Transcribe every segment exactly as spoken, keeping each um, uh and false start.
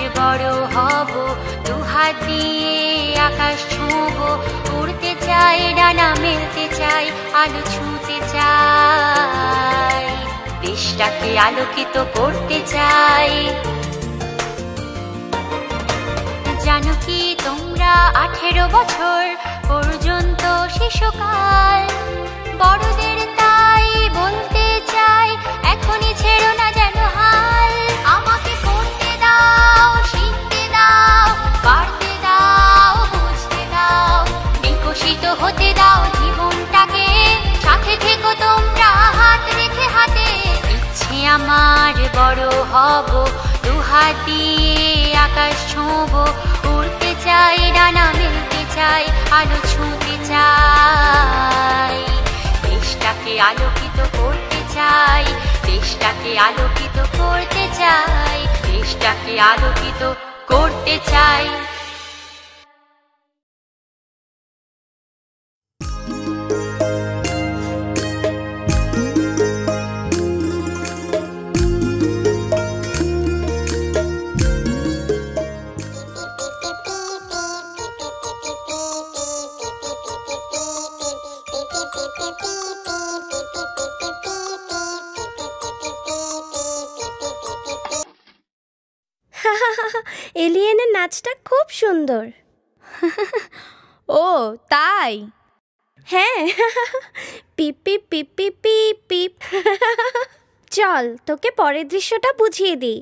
বড় হব, দুহাত দিয়ে আকাশ ছুঁব, উড়তে চাই, ডানা মেলতে চাই, আলো ছুঁতে চাই, দেশটাকে আলোকিত করতে চাই। জানো কি তোমরা আঠেরো বছর পর্যন্ত শিশুকাল, বড়দের তাই বলতে চাই, এখনই ছেড়ো না যেন হাল। আমাকে করতে দাও, শিখতে দাও, পারতে দাও, বুঝতে দাও, বিকশিত হতে দাও জীবনটাকে, সাথে থেকো তোমরা হাত রেখে হাতে। ইচ্ছে আমার বড় হব, দুহাত দিয়ে আকাশ ছুঁব, উড়তে চাই, ডানা মেলতে চাই, আলো ছুঁতে চাই, দেশটাকে আলোকিত করতে চাই, দেশটাকে আলোকিত করতে চাই, দেশটাকে আলোকিত করতে চাই। এলিয়েনের নাচটা খুব সুন্দর। ও তাই? হ্যাঁ, পিপ পিপ পিপ পিপ পিপ পিপ। চল তোকে পরের দৃশ্যটা বুঝিয়ে দিই।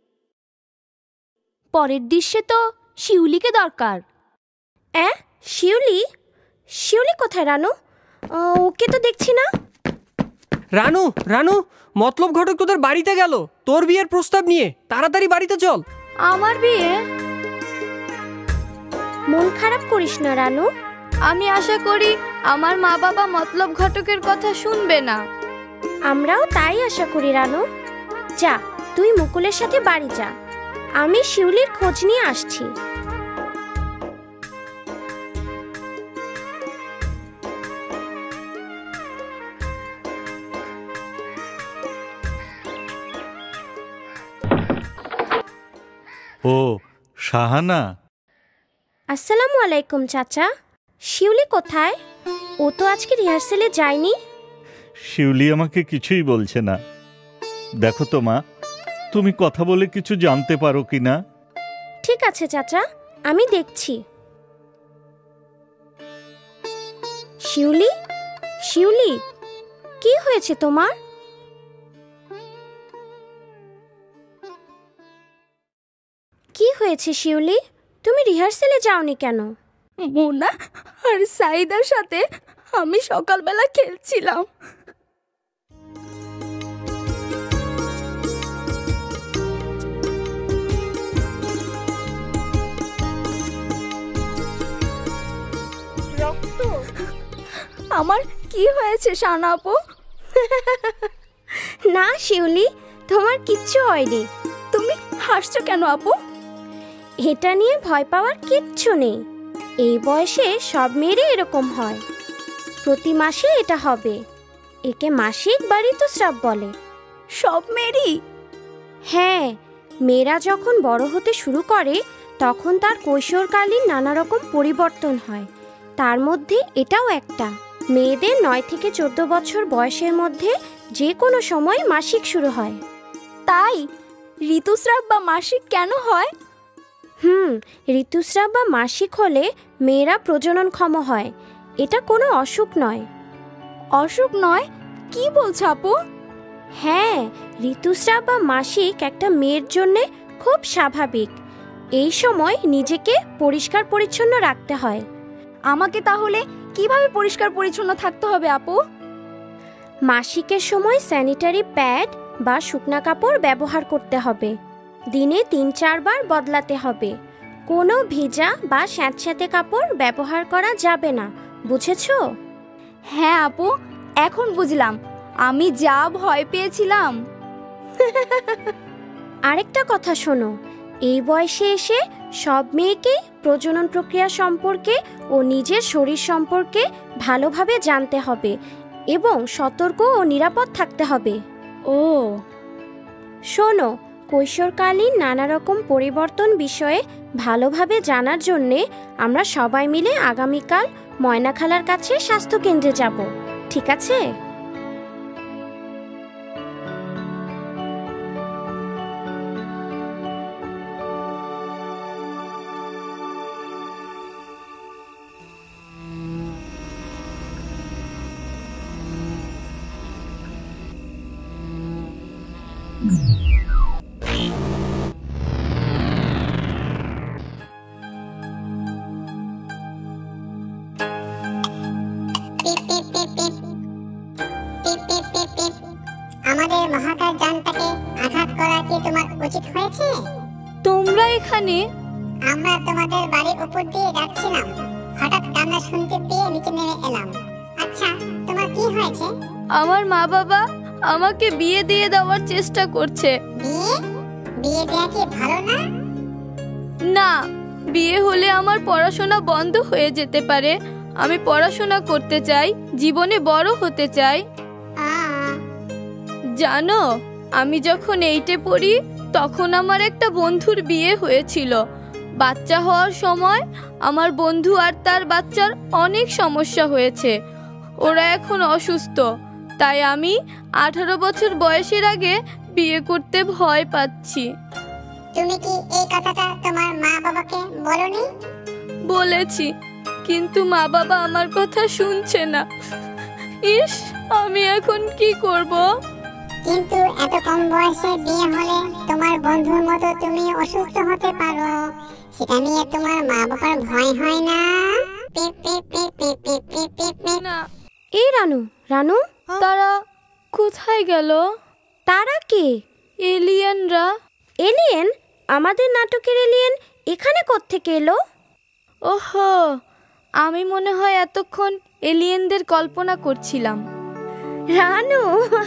পরের দৃশ্যে তো শিউলিকে দরকার। অ্যাঁ, শিউলি? শিউলি কোথায় রানু? ওকে তো দেখছি না। রানু, রানু, মতলব ঘটক তোদের বাড়িতে গেল তোর বিয়ের প্রস্তাব নিয়ে, তাড়াতাড়ি বাড়িতে চল। আমার বিয়ে? মন খারাপ করিস না রানু, আমি আশা করি আমার মা বাবা মতলব ঘটকের কথা শুনবে না। আমরাও তাই আশা করি রানু। যা তুই মুকুলের সাথে বাড়ি যা, আমি শিউলির খোঁজ নিয়ে আসছি। ও শাহানা। আসসালামু আলাইকুম চাচা। শিউলি কোথায়? ও তো আজকে রিহার্সেলে যায়নি। শিউলি আমাকে কিছুই বলছে না। দেখো তো মা, তুমি কথা বলে কিছু জানতে পারো কিনা। ঠিক আছে চাচা, আমি দেখছি। শিউলি, শিউলি, কি হয়েছে তোমার? কি হয়েছে শিউলি? তুমি রিহার্সেলে যাওনি কেন? মোনা আর সাইদার সাথে আমি সকালবেলা খেলছিলাম। রক্ত? আমার কি হয়েছে শানা আপু? না শিউলি, তোমার কিচ্ছু হয়নি। তুমি হাসছো কেন আপু? এটা নিয়ে ভয় পাওয়ার কিচ্ছু নেই। এই বয়সে সব মেয়েরই এরকম হয়। প্রতি মাসে এটা হবে। একে মাসিক বা ঋতুস্রাব বলে। সব মেয়েরই? হ্যাঁ, মেয়েরা যখন বড় হতে শুরু করে তখন তার কৈশোরকালীন নানা রকম পরিবর্তন হয়। তার মধ্যে এটাও একটা। মেয়েদের নয় থেকে চোদ্দ বছর বয়সের মধ্যে যে কোনো সময় মাসিক শুরু হয়। তাই ঋতুস্রাব বা মাসিক কেন হয়? হুম ঋতুস্রাব বা মাসিক হলে মেয়েরা প্রজননক্ষম হয়। এটা কোনো অসুখ নয়। অসুখ নয়? কি বলছো আপু? হ্যাঁ, ঋতুস্রাব বা মাসিক একটা মেয়ের জন্যে খুব স্বাভাবিক। এই সময় নিজেকে পরিষ্কার পরিচ্ছন্ন রাখতে হয়। আমাকে তাহলে কিভাবে পরিষ্কার পরিচ্ছন্ন থাকতে হবে আপু? মাসিকের সময় স্যানিটারি প্যাড বা শুকনা কাপড় ব্যবহার করতে হবে। দিনে তিন চারবার বদলাতে হবে। কোনো ভিজা বা স্যাঁতস্যাঁতে কাপড় ব্যবহার করা যাবে না, বুঝেছো? হ্যাঁ আপু, এখন বুঝলাম। আমি যা ভয় পেয়েছিলাম। আরেকটা কথা শোনো, এই বয়সে এসে সব মেয়েকেই প্রজনন প্রক্রিয়া সম্পর্কে ও নিজের শরীর সম্পর্কে ভালোভাবে জানতে হবে এবং সতর্ক ও নিরাপদ থাকতে হবে। ও শোনো, কৈশোরকালীন নানা রকম পরিবর্তন বিষয়ে ভালোভাবে জানার জন্যে আমরা সবাই মিলে আগামীকাল ময়না খালার কাছে স্বাস্থ্যকেন্দ্রে যাব, ঠিক আছে? আমাদের মহাকাশ যানটাকে আঘাত করা কি তোমার উচিত হয়েছে? তোমরা এখানে? আমরা তোমাদের বাড়ির উপর দিয়ে যাচ্ছিলাম, হঠাৎ কান্না শুনতে পেয়ে নিচে নেমে এলাম। আচ্ছা, তোমার কি হয়েছে? আমার মা বাবা আমাকে বিয়ে দিয়ে দেওয়ার চেষ্টা করছে। বিয়ে? বিয়ে দেওয়া কি ভালো না? না, বিয়ে হলে আমার পড়াশোনা বন্ধ হয়ে যেতে পারে। আমি পড়াশোনা করতে চাই, জীবনে বড় হতে চাই। জানো, আমি যখন এইটে পড়ি তখন আমার একটা বন্ধুর বিয়ে হয়েছিল। বাচ্চা হওয়ার সময় আমার বন্ধু আর তার বাচ্চার অনেক সমস্যা হয়েছে। ওরা এখন অসুস্থ, তাই আমি আঠারো বছর বয়সের আগে বিয়ে করতে ভয় পাচ্ছি। তুমি কি এই কথাটা তোমার মা বাবাকে বলনি? বলেছি, কিন্তু মা বাবা আমার কথা শুনছে না। ইস, আমি এখন কি করব? কিন্তু এত কম বয়সে বিয়ে হলে তোমার বন্ধুর মতো তুমি অসুস্থ হতে পারো, সেটা নিয়ে তোমার মা বাবার ভয় হয় না? না। এই রানু, রানু, তারা কোথায় গেল? তারা কে? এলিয়েনরা। এলিয়েন? আমাদের নাটকের এলিয়েন এখানে কোত্থেকে এলো? ওহো, আমি মনে হয় এতক্ষণ এলিয়েনদের কল্পনা করছিলাম। রানু,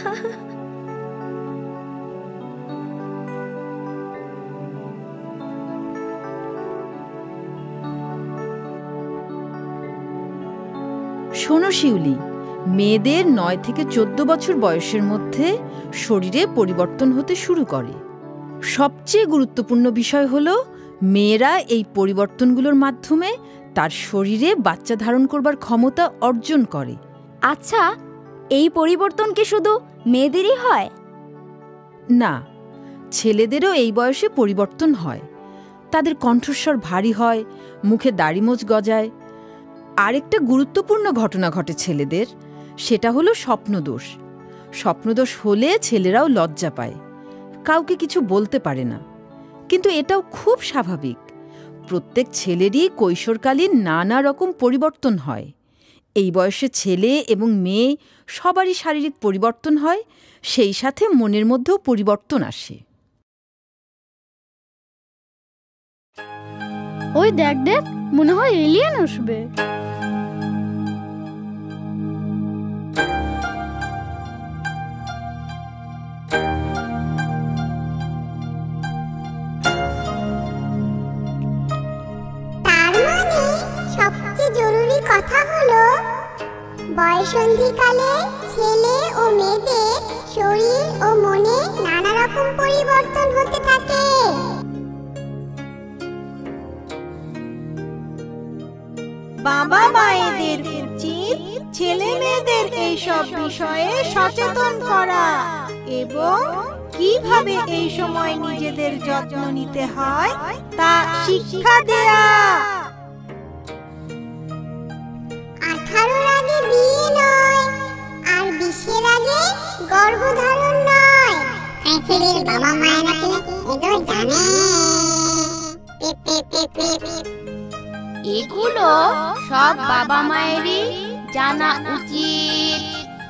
শোনো শিউলি, মেয়েদের নয় থেকে চোদ্দ বছর বয়সের মধ্যে শরীরে পরিবর্তন হতে শুরু করে। সবচেয়ে গুরুত্বপূর্ণ বিষয় হলো মেয়েরা এই পরিবর্তনগুলোর মাধ্যমে তার শরীরে বাচ্চা ধারণ করবার ক্ষমতা অর্জন করে। আচ্ছা, এই পরিবর্তন কি শুধু মেয়েদেরই হয়? না, ছেলেদেরও এই বয়সে পরিবর্তন হয়। তাদের কণ্ঠস্বর ভারী হয়, মুখে দাড়িমোচ গজায়। আরেকটা গুরুত্বপূর্ণ ঘটনা ঘটে ছেলেদের, সেটা হলো স্বপ্নদোষ। স্বপ্নদোষ হলে ছেলেরাও লজ্জা পায়, কাউকে কিছু বলতে পারে না। কিন্তু এটাও খুব স্বাভাবিক। প্রত্যেক ছেলেরই কৈশোরকালীন নানা রকম পরিবর্তন হয়। এই বয়সে ছেলে এবং মেয়ে সবারই শারীরিক পরিবর্তন হয়, সেই সাথে মনের মধ্যেও পরিবর্তন আসে। ওই দেখ দেখ, মনে হয় এলিয়েন আসবে। কথা হলো, বয়সন্ধিকালে ছেলে ও মেয়েদের শরীর ও মনে নানা রকম পরিবর্তন হতে থাকে। বাবা মায়েদের উচিত ছেলে মেয়েদের এইসব বিষয়ে সচেতন করা এবং কিভাবে এই সময় নিজেদের যত্ন নিতে হয় তা শিক্ষা দেয়া। আঠারোর আগে বিয়ে নয়, আর বিশের আগে গর্ভধারণ নয়। পৃথিবীর বাবা মায়েরা কি এগুলো জানে? এগুলো সব বাবা মায়েরই জানা উচিত।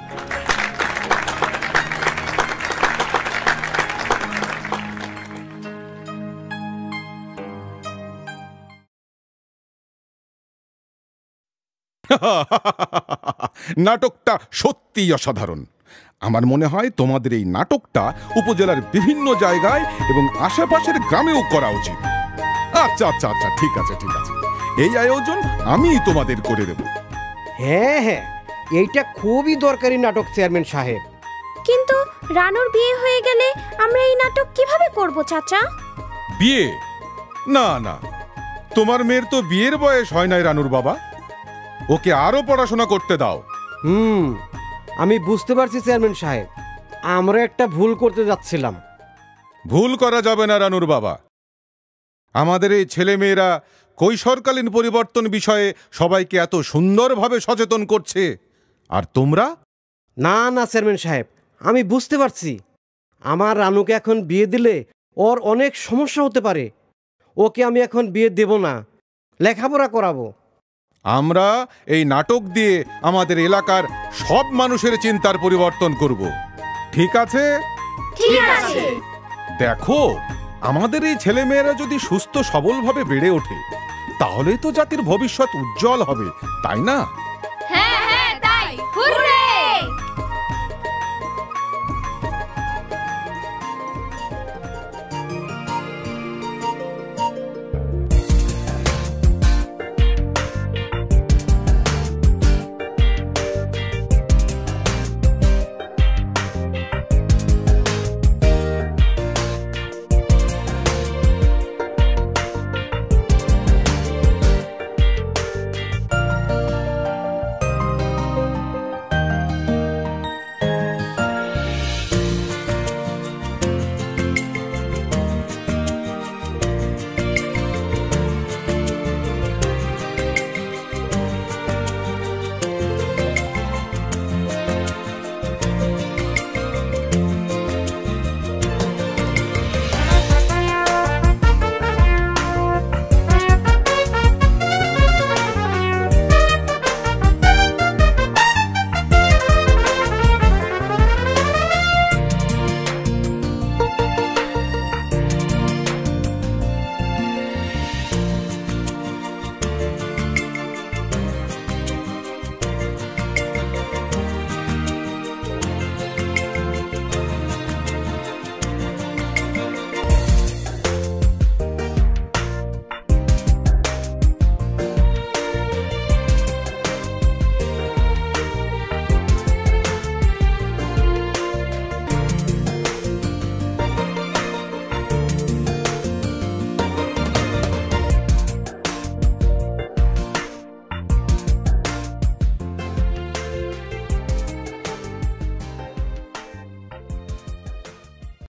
নাটকটা সত্যিই অসাধারণ। আমার মনে হয় তোমাদের এই নাটকটা উপজেলার বিভিন্ন জায়গায় এবং আশেপাশের গ্রামেও করা উচিত। আচ্ছা আচ্ছা আচ্ছা ঠিক আছে ঠিক আছে, এই আয়োজন আমি তোমাদের করে দেব। হ্যাঁ হ্যাঁ, এইটা খুবই দরকারি নাটক চেয়ারম্যান সাহেব। কিন্তু রানুর বিয়ে হয়ে গেলে আমরা এই নাটক কিভাবে করব চাচা? বিয়ে? না না, তোমার মেয়ের তো বিয়ের বয়স হয় নাই রানুর বাবা। ওকে আরো পড়াশোনা করতে দাও। হুম, আমি বুঝতে পারছি চেয়ারম্যান সাহেব, আমরা একটা ভুল করতে যাচ্ছিলাম। ভুল করা যাবে না রানুর বাবা। আমাদের এই ছেলে মেয়েরা কৈশোরকালীন পরিবর্তন বিষয়ে সবাইকে এত সুন্দরভাবে সচেতন করছে, আর তোমরা? না না চেয়ারম্যান সাহেব, আমি বুঝতে পারছি আমার রানুকে এখন বিয়ে দিলে ওর অনেক সমস্যা হতে পারে। ওকে আমি এখন বিয়ে দেব না, লেখাপড়া করাবো। আমরা এই নাটক দিয়ে আমাদের এলাকার সব মানুষের চিন্তার পরিবর্তন করব। ঠিক আছে? ঠিক আছে। দেখো, আমাদের এই ছেলেমেয়েরা যদি সুস্থ সবলভাবে বেড়ে ওঠে, তাহলেই তো জাতির ভবিষ্যৎ উজ্জ্বল হবে, তাই না?